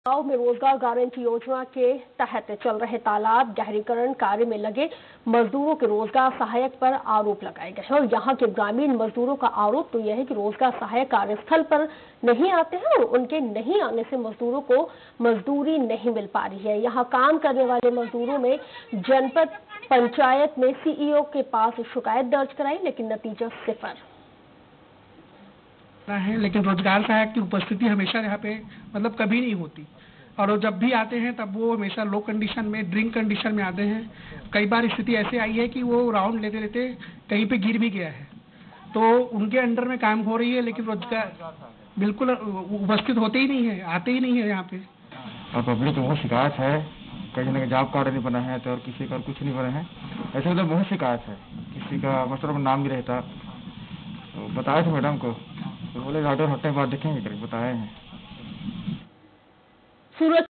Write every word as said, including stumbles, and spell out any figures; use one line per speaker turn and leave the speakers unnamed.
गांव में रोजगार गारंटी योजना के तहत चल रहे तालाब गहरीकरण कार्य में लगे मजदूरों के रोजगार सहायक पर आरोप लगाए गए हैं और यहां के ग्रामीण मजदूरों का आरोप तो यह है कि रोजगार सहायक कार्यस्थल पर नहीं आते हैं और उनके नहीं आने से मजदूरों को मजदूरी नहीं मिल पा रही है। यहां काम करने वाले मजदूरों ने जनपद पंचायत में सीईओ के पास शिकायत दर्ज कराई, लेकिन नतीजा सिफर
है। लेकिन रोजगार सहायक की उपस्थिति हमेशा यहाँ पे मतलब कभी नहीं होती और वो जब भी आते हैं तब वो हमेशा लो कंडीशन में, ड्रिंक कंडीशन में आते हैं। कई बार स्थिति ऐसे आई है कि वो राउंड लेते लेते कहीं पे गिर भी गया है, तो उनके अंडर में काम हो रही है लेकिन रोजगार बिल्कुल उपस्थित होते ही नहीं है, आते ही नहीं है यहाँ पे।
और पब्लिक को बहुत शिकायत है, कहीं ना कहीं जॉब कार्ड नहीं बना है तो और किसी का कुछ नहीं बना है, ऐसे मतलब बहुत शिकायत है। किसी का मतलब नाम भी रहता तो बताए थे मैडम को, तो बोले ऑर्डर हटने के बाद देखेंगे करके बताए हैं।
सूरज